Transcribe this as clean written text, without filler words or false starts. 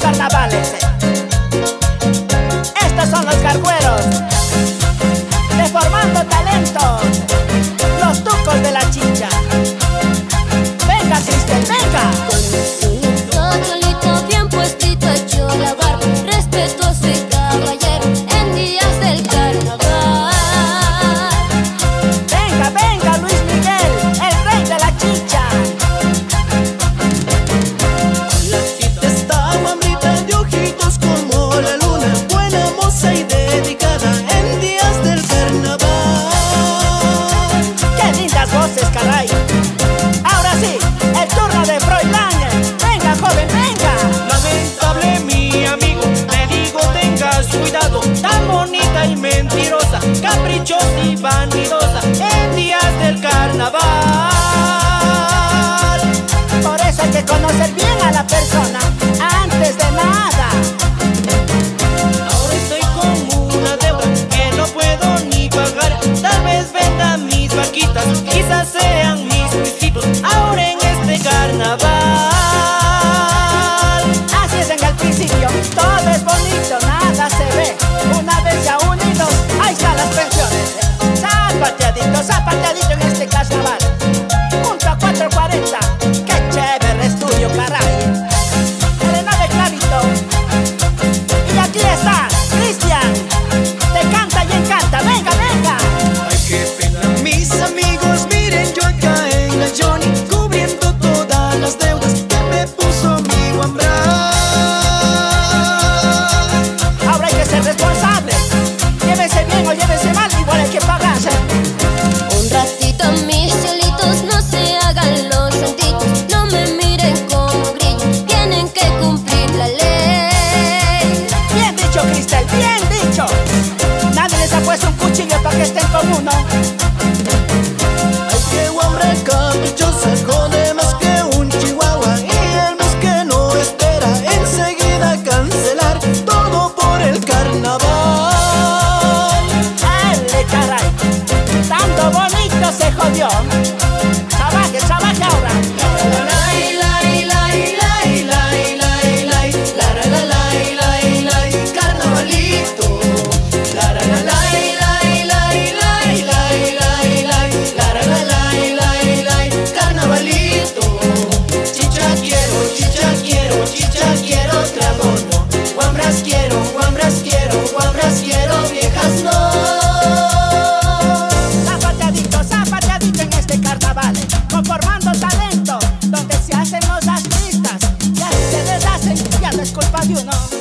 carnavales. Estos son los cargueros, deformando talentos, los tucos de la chicha. Venga, Cristel, venga. Solito, bien puestito, hecho la barba, respetuoso y caballero en días del carnaval. Venga, venga, Luis Miguel, el rey de la chicha. La chita está guambrita de ojitos como la luna, buena moza y dedicada en días del carnaval. ¡Qué lindas voces, caray! Ahora sí, el turno de Froilán. Venga, joven, venga. Lamentable, mi amigo, te digo tengas cuidado. Tan bonita y mentirosa, caprichosa y vanidosa en días del carnaval. Por eso hay que conocer bien a la persona antes de nada. Ahora estoy con una deuda que no puedo ni pagar. Tal vez venda mis vaquitas, quizás sean mis vestidos ahora en este carnaval. Así es en el principio, todo es bonito, nada se ve. Una vez ya unidos, ahí están las pensiones. Zapateadito en este carnaval, junto a 440. ¡Qué chévere estudio, caray! Elena de Clarito. Y aquí está, Cristian. Te canta y encanta, venga, venga. Ay, qué pena, mis amigos, miren yo acá en la Johnny, cubriendo todas las deudas que me puso mi guambra. Ahora hay que ser responsable. Llévese bien o llévese mal, igual hay que pagarse. Un ratito, mis cielitos, no se hagan los santitos, no me miren como grillo, tienen que cumplir la ley. Bien dicho, Cristel, bien dicho. Nadie les ha puesto un cuchillo para que estén con uno. Ay, qué guambra caprichosa, jode más que un chihuahua. Y el mes que no espera enseguida cancelar todo por el carnaval. ¡Dale, caray! Tanto bonito se jodió. Trabaje ahora. Carnavalito. Carnavalito. Chicha quiero, trago no. Guambras quiero, viejas no. Zapateadito en este carnaval, conformando talento, donde se hacen los artistas. Y así se deshacen, ya no es culpa de uno.